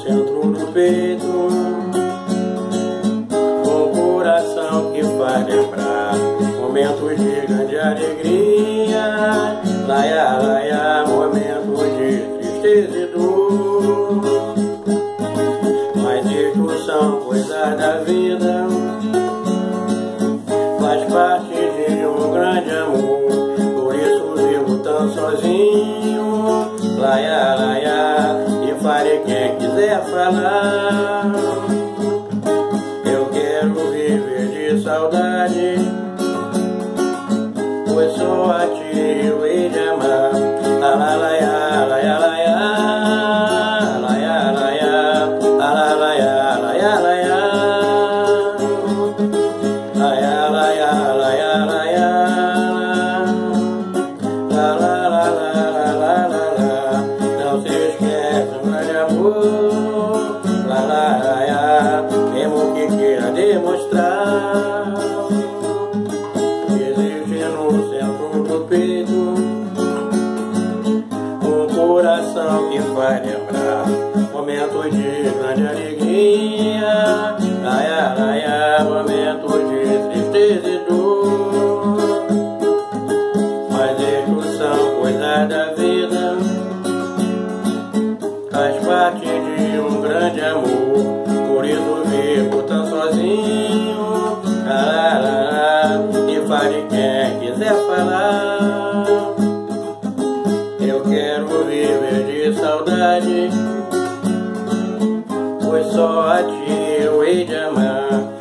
centro do peito, com coração que faz lembrar momentos de grande alegria, laia, laia, momentos de tristeza e dor. Mas isto são coisas da vida, faz parte de um grande amor, por isso vivo tão sozinho, laia, laia, e fale quem quiser falar. Eu quero viver de saudade, pois só a ti eu hei de amar. Laia, laia, laia, laia, laia, laia, laia, laia, laia, laia, laia, laia, laia, laia, la, la, la, la, la, la, la. Não se esqueça, um grande amor, la, la, laia, mesmo que queira demonstrar. Existe no centro do peito um coração que faz lembrar momentos de grande alegria, laia, laia, momentos de tristeza e dor. Mas estes são coisas da vida, faz parte de um grande amor, por isso vivo tão sozinho, lá, lá, lá, e fale quem quiser falar. Eu quero viver de saudade, pois só a ti eu hei de amar.